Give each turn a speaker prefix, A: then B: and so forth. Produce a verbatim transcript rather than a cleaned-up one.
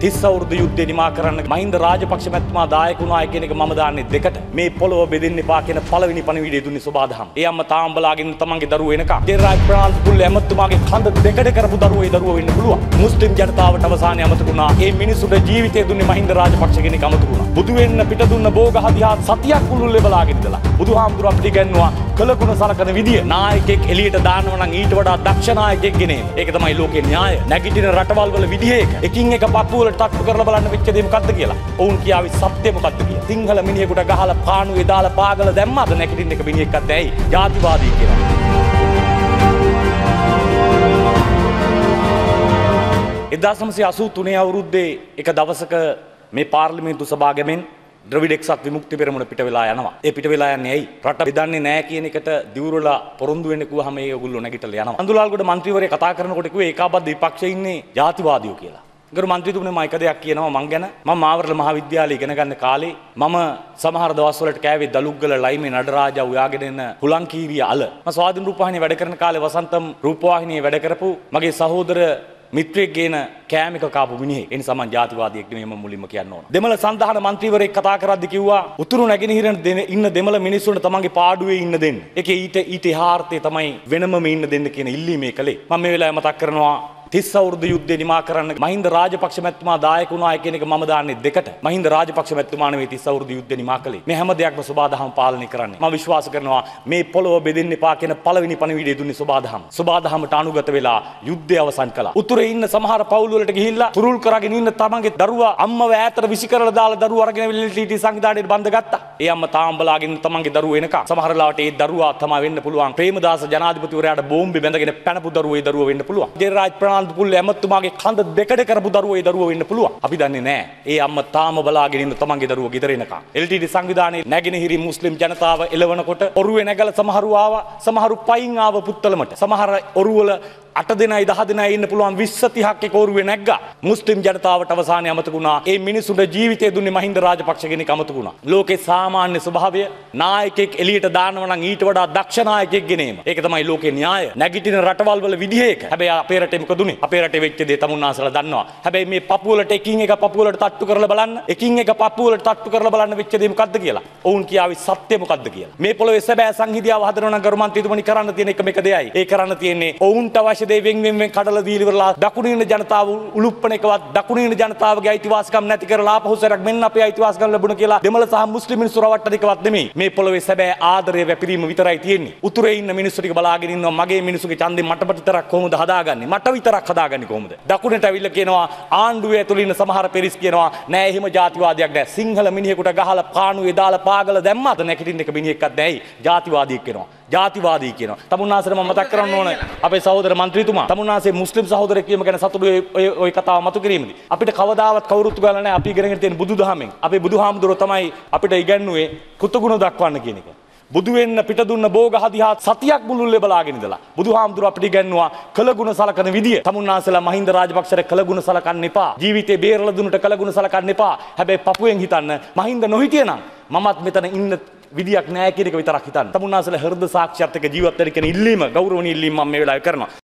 A: තිස් අවුරුදු යුද්ධය නිමා කරන්න මහින්ද රාජපක්ෂ මැතිතුමා දායක වුණා කියන එක මම දාන්නේ දෙකට. මේ පොළොව බෙදෙන්න එපා කියන පළවෙනි පණිවිඩය දුන්නේ සෝබාදහම්. ඒ අම්මා තාම බලාගෙන තමන්ගේ දරුවෝ එනකම්. ජෙරාජ් ප්‍රනාන්දු පුල්ල ඇමතුමාගේ කඳ දෙකට කරපු දරුවෝ ඒ දරුවෝ වෙන්න පුළුවන්. මුස්ලිම් ජනතාවට අවසානයේ අමතක වුණා. මේ මිනිසුන්ට ජීවිතය දුන්නේ මහින්ද රාජපක්ෂ කෙනෙක් අමතක වුණා. බුදු වෙන්න පිට දුන්න බෝගහදිහා සතියක් පුළුල්ලේ බලාගෙන ඉඳලා. බුදුහාමුදුර අපිට ඉගන්නවා කළගුණ සලකන විදිය. නායකයෙක් එළියට දානවා නම් ඊට වඩා දක්ෂ නායකයෙක් ගෙනේ. ඒක තමයි ලෝකේ න්‍යාය. නැගිටින රටවල් වල විදිය ඒක. එකින් එක පපුව වලට තට්ටු කරලා බලන්න වෙච්ච දේ මොකද්ද කියලා. ඔවුන් කියාවේ සත්‍ය මොකද්ද කියලා. සිංහල මිනිහෙකුට ගහලා පාණුවේ දාලා පාගල දැම්මද නැගිටින්න එක මිනිහෙක්වත් ඇයි? ජාතිවාදී කියලා. එක්දාස් නවසිය අසූ තුනේ අවුරුද්දේ එක දවසක මේ පාර්ලිමේන්තු සභාවගෙන් ද්‍රවිඩ එක්සත් විමුක්ති පෙරමුණ පිට වෙලා යනවා. ඒ පිට වෙලා යන්නේ ඇයි? රට බෙදන්නේ නැහැ කියන එකට දිවුරලා පොරොන්දු වෙන්න කිව්වහම ඒ ඔයගොල්ලෝ නැගිටලා යනවා. අඳුලාල්ගොඩ මන්ත්‍රීවරයා කතා කරනකොට කිව්වේ ඒකාබද්ධ විපක්ෂයේ ඉන්නේ ජාතිවාදියෝ කියලා. ගරු මන්ත්‍රීතුමනේ මම එක දෙයක් කියනවා මං ගැන. මම මාවරල මහාවිද්‍යාලයේ ඉගෙන ගන්න කාලේ මම සමහර දවස්වලට කෑවේ දලුග්ගල ලයිමේ නඩරාජා උයාගෙන එන හුලංකීරිය අල. මම ස්වාධීන රූපවාහිනියේ වැඩ කරන කාලේ වසන්තම් රූපවාහිනියේ වැඩ කරපු මගේ සහෝදර මිත්‍රයෙක් ගේන කෑම එක කාපු මිනිහෙක්. ඒ නිසා මං ජාතිවාදියෙක් නෙමෙයි මම මුලින්ම කියන්න ඕන. දෙමළ සංධාන මන්ත්‍රීවරයෙක් කතා කරද්දි කිව්වා උතුරු නැගෙනහිර ඉන්න දෙමළ මිනිස්සුන්ට තමන්ගේ පාඩුවේ ඉන්න දෙන්න. ඒකේ ඊට ඊට එහාර්ථය තමයි වෙනමම ඉන්න දෙන්න කියන ඉල්ලීමේ කලේ. මම මේ වෙලාවේ මතක් කරනවා තිස් අවුරුදු යුද්ධය නිමා කරන්න මහින්ද රාජපක්ෂ මැතිතුමා දායක වුණා කියන එක මම දාන්නේ දෙකට. මහින්ද රාජපක්ෂ මැතිතුමා නෙවෙයි තිස් අවුරුදු යුද්ධය නිමා කළේ. මේ හැම දෙයක්ම සෝබාදහම පාලනය කරන්නේ. මම විශ්වාස කරනවා මේ පොළොව බෙදෙන්න එපා කියන පළවෙනි පණිවිඩය දුන්නේ සෝබාදහම. සෝබාදහමට අනුගත වෙලා යුද්ධය අවසන් කළා. උතුරේ ඉන්න සමහර පවුල් වලට ගිහිල්ලා තුරුල් කරගෙන ඉන්න තමන්ගේ දරුවා අම්මව ඈතට විසි කරලා දාලා දරුවා අරගෙන එල් ටී ටී සංවිධානයට බඳ ගත්තා. ඒ අම්මා තාම බලාගෙන තමන්ගේ දරුවෝ එනකම්. සමහර ලාවට ඒ දරුවා තමයි වෙන්න පුළුවන්. ප්‍රේමදාස ජනාධිපතිවරයාට බෝම්බේ බැඳගෙන පැනපු දරුවෝ ඒ දරුවෝ වෙන්න පුළුවන්. ජෙරාජ් ප්‍රනාන්දු පුල්ල ඇමතුමා කඳ දෙකට කරපු දරුවෝ ඒ දරුවෝ වෙන්න පුළුවන්. අපි දන්නේ නැහැ. ඒ අම්මා තාම බලාගෙන ඉන්න තමන්ගේ දරුවෝ ගෙදර එනකම්. එල් ටී ටී සංවිධානයේ නැගෙනහිර මුස්ලිම් ජනතාව එළවනකොට ඔරුවේ නැගලා සමහරු ආවා. සමහරු පයින් ආව පුත්තලමට. සමහර ඔරුවල අට දෙනයි දහ දෙනයි ඉන්න පුළුවන් විස්ස තිහක් එක ඔරුවේ නැග්ගා. මුස්ලිම් ජනතාවට අවසානයේ අමතක වුණා. ඒ මිනිසුන්ට ජීවිතය දුන්නේ මහින්ද රාජපක්ෂ කෙනෙක් අමතක වුණා. ලෝකේ සාමාන්‍ය ස්වභාවය නායකයෙක් එළියට දානවා නම් ඊට වඩා දක්ෂ නායකයෙක් ගෙනීම. ඒක තමයි ලෝකේ න්‍යාය. නැගිටින රටවල් වල විදිහ ඒක. හැබැයි අපේ රටේ මොකද උනේ? අපේ රටේ වෙච්ච දේ තමුන්නාසලා දන්නවා. හැබැයි මේ පපුව වලට එකින් එක පපුව වලට තට්ටු කරලා බලන්න. එකින් එක පපුව වලට තට්ටු කරලා බලන්න වෙච්ච දේ මොකද්ද කියලා. ඔවුන් කියාවේ සත්‍ය මොකද්ද කියලා. මේ පොළොවේ සැබෑ සංහිඳියාව හදනවා නම් ගරු මන්ත්‍රීතුමනි කරන්න තියෙන එකම එක දෙයයි. ඒ කරන්න තියෙන්නේ ඔවුන්ට අවශ්‍ය දේ වෙන් වෙන් වෙන් කඩලා දීලා ඉවරලා දකුණින ජනතාව උලුප්පන එකවත් දකුණින ජනතාවගේ අයිතිවාසිකම් නැති කරලා ආපහු සරක් මෙන්න අපේ අයිතිවාසිකම් ලැබුණ කියලා දෙමළ සහ මුස්ලිම් මිනිස්සු රවට්ටන එකවත් නෙමෙයි. මේ පොළොවේ සැබෑ ආදරය වැපිරීම විතරයි තියෙන්නේ. උතුරේ ඉන්න මිනිස්සු ටික බලාගෙන ඉන්නවා මගේ මිනිස්සුගේ ඡන්දෙන් මට විතරක් කොහොමද හදාගන්නේ? මට විතරක් හදාගන්නේ කොහොමද? දකුණට ඇවිල්ලා කියනවා ආණ්ඩුවේ ඇතුළේ ඉන්න සමහර පෙරිස් කියනවා නෑ එහෙම ජාතිවාදයක් නෑ. සිංහල මිනිහෙකුට ගහලා පාණුවේ දාලා පාගල දැම්මද නැගිටින්න එක මිනිහෙක්වත් නෑයි. ජාතිවාදියෙක් වෙනවා. ජාතිවාදී කියනවා. තමුන්නාසට මම මතක් කරන්න ඕන අපේ සහෝදර මන්ත්‍රීතුමා. තමුන්නාසේ මුස්ලිම් සහෝදරයෙක් කියම ගැන සතුටු ඔය ඔය කතාව මතු කිරීමේදී අපිට කවදාවත් කවුරුත් ගාලා නැහැ. අපි ඉගෙනගෙන තියෙන බුදුදහමෙන්. අපේ බුදුහාමුදුරුවෝ තමයි අපිට ඉගැන්නුවේ කෘතගුණ දක්වන්න කියන එක. බුදු වෙන්න පිට දුන්න බෝගහදිහා සතියක් මුළුල්ලේ බලාගෙන ඉඳලා බුදුහාමුදුරුවෝ අපිට ඉගැන්නුවා කළගුණ සලකන විදිය. තමුන්නාසලා මහින්ද රාජපක්ෂට කළගුණ සලකන්න එපා. ජීවිතේ බේරලා දුන්නට කළගුණ සලකන්න එපා. හැබැයි පපුවෙන් හිතන්න මහින්ද නොහිටියනම් මමත් මෙතන ඉන්න විදියක් නැහැ කියන එක විතරක් හිතන්න. තමුන්නාසලා හෘද සාක්ෂියත් එක්ක ජීවත් වෙන්න කියන ඉල්ලීම ගෞරවණීය ඉල්ලීම මම මේ වෙලාවේ කරනවා.